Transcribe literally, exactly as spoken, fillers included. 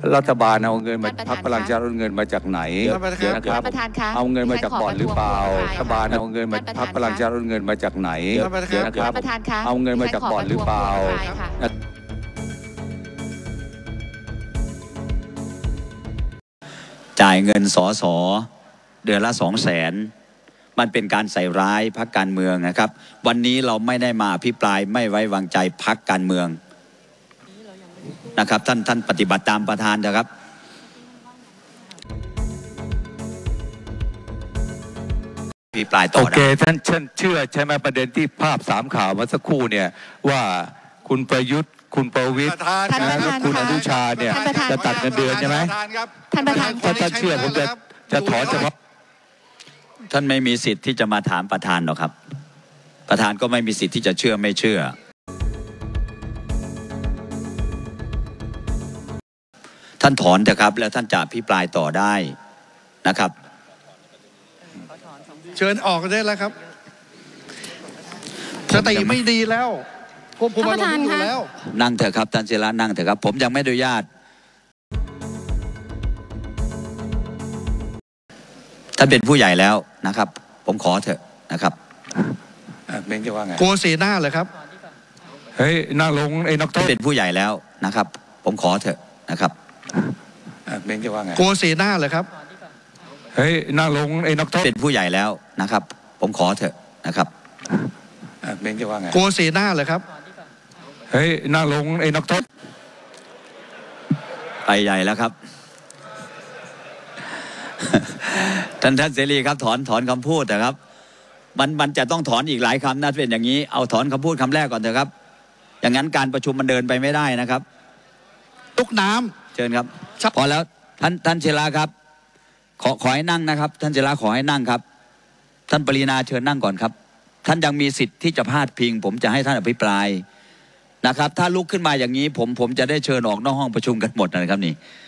รัฐบาลเอาเงินมาพรรคพลังประชารัฐเอาเงินมาจากไหนนะครับเอาเงินมาจากบ่อนหรือเปล่ารัฐบาลเอาเงินมาพรรคพลังประชารัฐเอาเงินมาจากไหนนะครับเอาเงินมาจากบ่อนหรือเปล่าจ่ายเงินสสเดือนละสองแสนมันเป็นการใส่ร้ายพรรคการเมืองนะครับวันนี้เราไม่ได้มาอภิปรายไม่ไว้วางใจพรรคการเมืองนะครับท่านท่านปฏิบัติตามประธานนะครับอภิปรายต่อโอเคท่านท่านเชื่อใช่ไหมประเด็นที่ภาพสามข่าวเมื่อสักครู่เนี่ยว่าคุณประยุทธ์คุณประวิตรและคุณอนุชาเนี่ยจะตัดเงินเดือนใช่ไหมท่านประธานถ้าท่านเชื่อผมจะจะถอนเฉพาะท่านไม่มีสิทธิ์ที่จะมาถามประธานหรอกครับประธานก็ไม่มีสิทธิ์ที่จะเชื่อไม่เชื่อท่านถอนเถอะครับแล้วท่านจะอภิปรายต่อได้นะครับเชิญออกได้แล้วครับสติไม่ดีแล้วควบคุมอารมณ์อยู่แล้วนั่งเถอะครับท่านเจริญนั่งเถอะครับผมยังไม่อนุญาตท่านเป็นผู้ใหญ่แล้วนะครับผมขอเถอะนะครับเม้งจะว่าไงกลัวเสียหน้าเลยครับเฮ้ยนั่งลงไอ้นักโทษเป็นผู้ใหญ่แล้วนะครับผมขอเถอะนะครับเม้งจะว่าไงกลัวเสียหน้าเลยครับเฮ้ยนั่งลงไอ้นักโทษเป็นผู้ใหญ่แล้วนะครับผมขอเถอะนะครับเม้งจะว่าไงกลัวเสียหน้าเลยครับเฮ้ยนั่งลงไอ้นักโทษไปใหญ่แล้วครับท่านท่านเสรีครับถอนถอนคำพูดนะครับมันมันจะต้องถอนอีกหลายคำนะเป็นอย่างนี้เอาถอนคำพูดคำแรกก่อนเถอะครับอย่างนั้นการประชุมมันเดินไปไม่ได้นะครับตุกน้ำเชิญครับพอแล้วท่านท่านเชลาครับขอขอให้นั่งนะครับท่านเชลาขอให้นั่งครับท่านปรีนาเชิญนั่งก่อนครับท่านยังมีสิทธิ์ที่จะพาดพิงผมจะให้ท่านอภิปรายนะครับถ้าลุกขึ้นมาอย่างนี้ผมผมจะได้เชิญออกนอกห้องประชุมกันหมดนะครับนี่